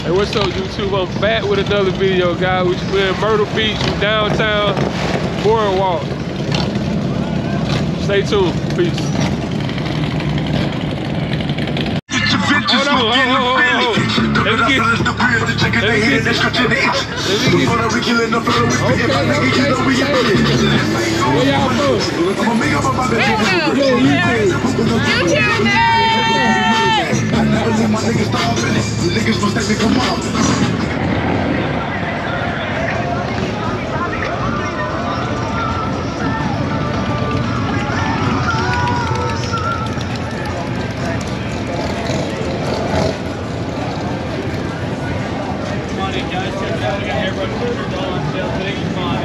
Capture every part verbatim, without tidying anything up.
Hey, what's up, YouTube? I'm back with another video, guys. We're in Myrtle Beach, downtown Boardwalk. Stay tuned. Peace. Hold on, hold on, hold on, hold on. Let me get, let me get, let me get. Okay, okay, okay. Where y'all from? YouTube, Morning, guys. Check it out. We got everybody ordered on sale today.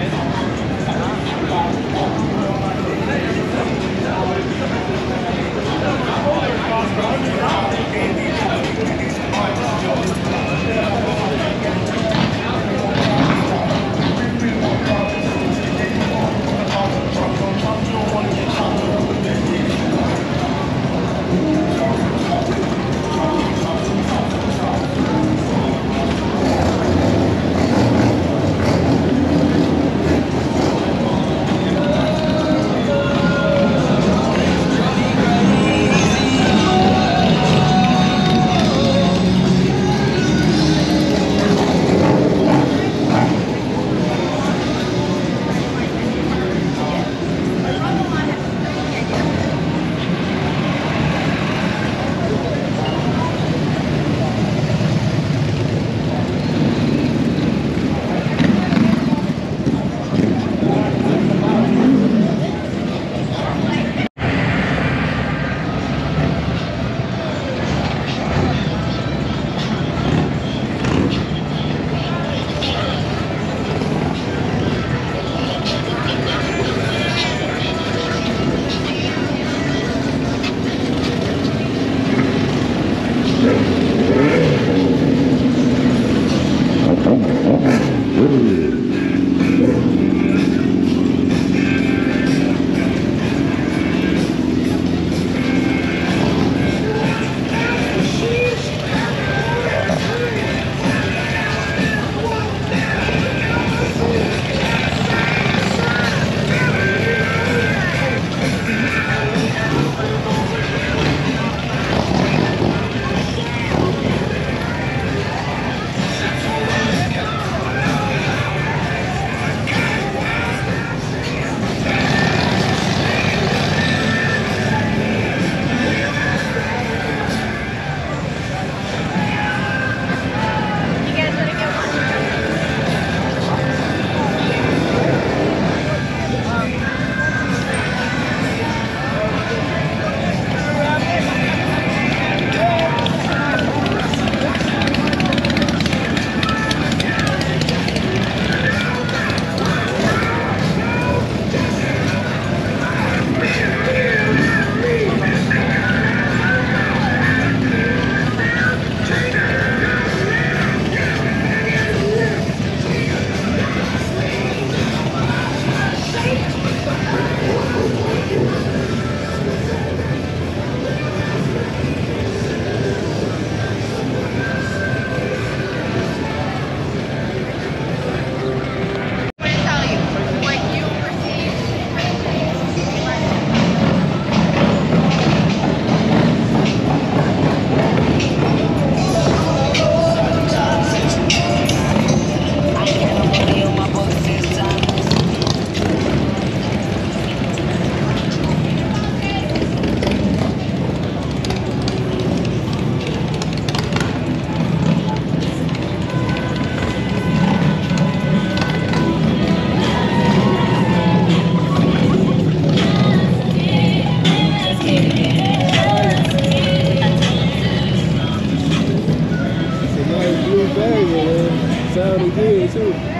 Sounded good too.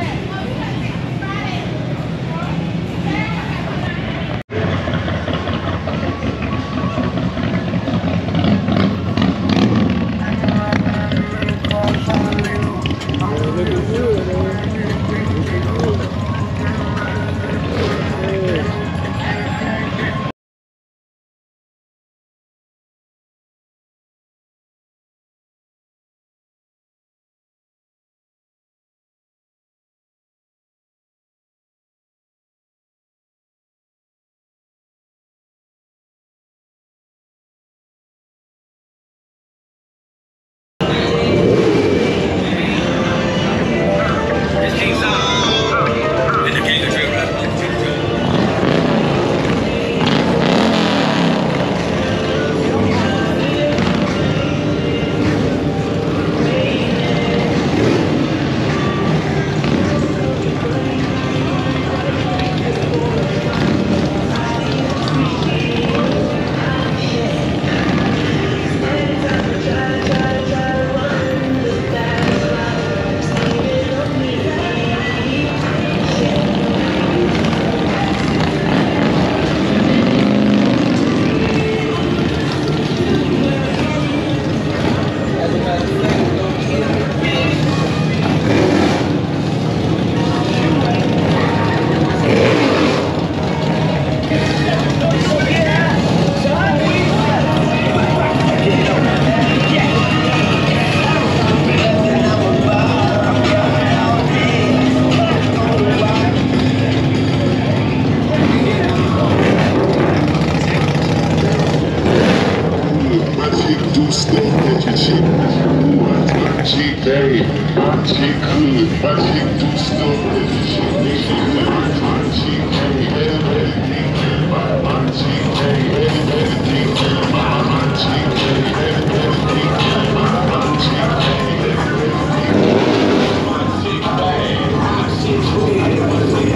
Say, my chick good, my chick do stupid. She think she good, my chick ain't better, better think good. My chick ain't better, better think good. My chick ain't better, better think good. My chick ain't better, better think good. My chick bad, my chick good, my chick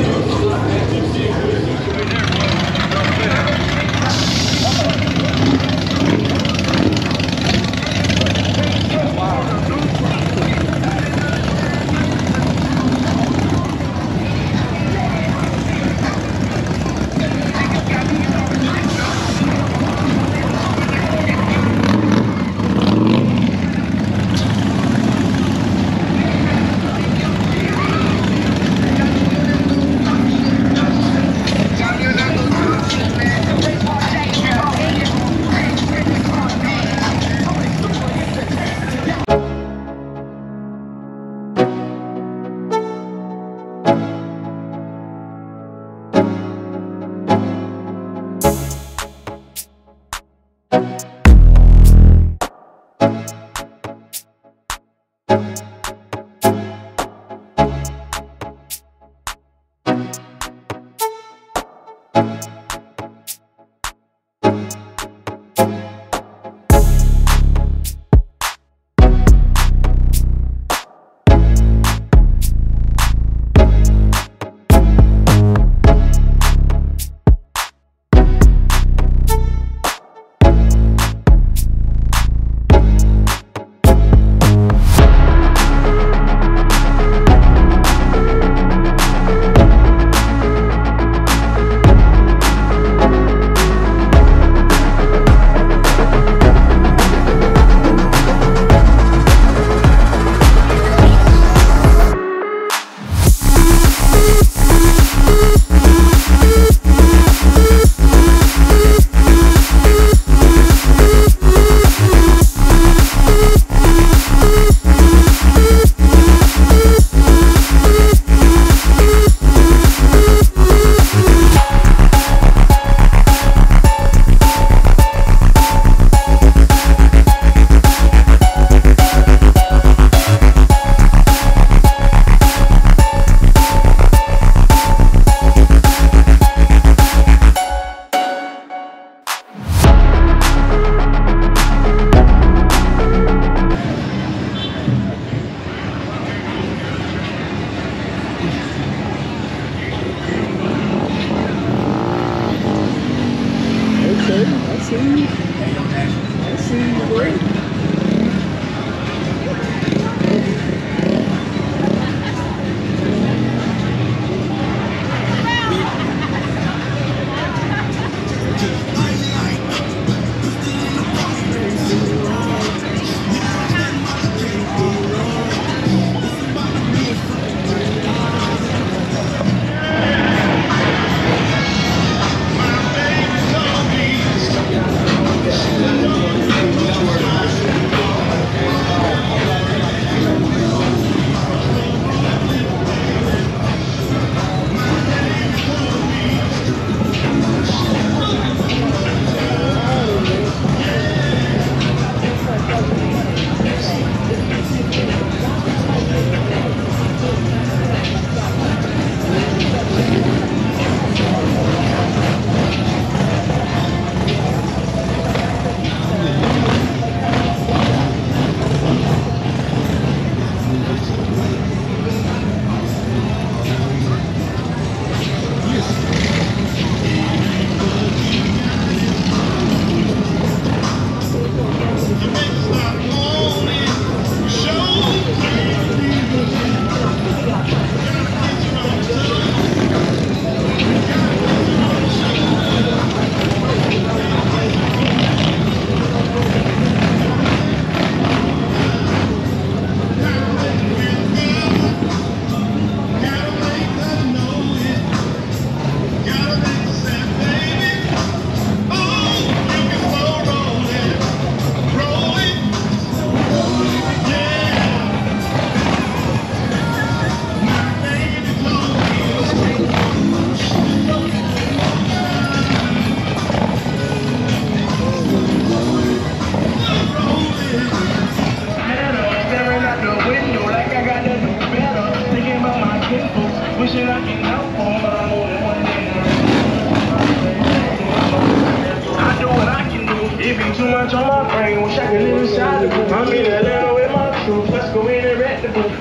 much on my brain. Wish I could live inside the booth. I'm in Atlanta with my crew. Let's go in and rent the booth.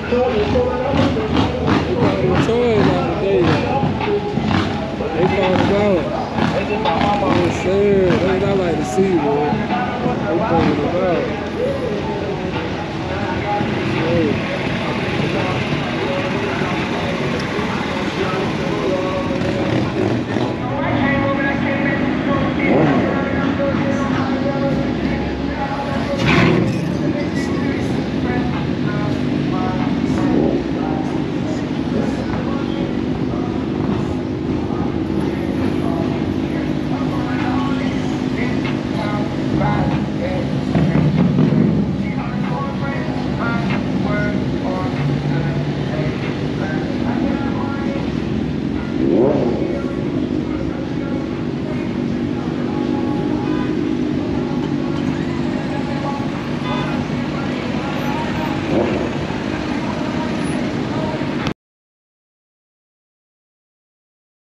Toys out today. They called it out. Yes, sir. That's what I like to see, boy.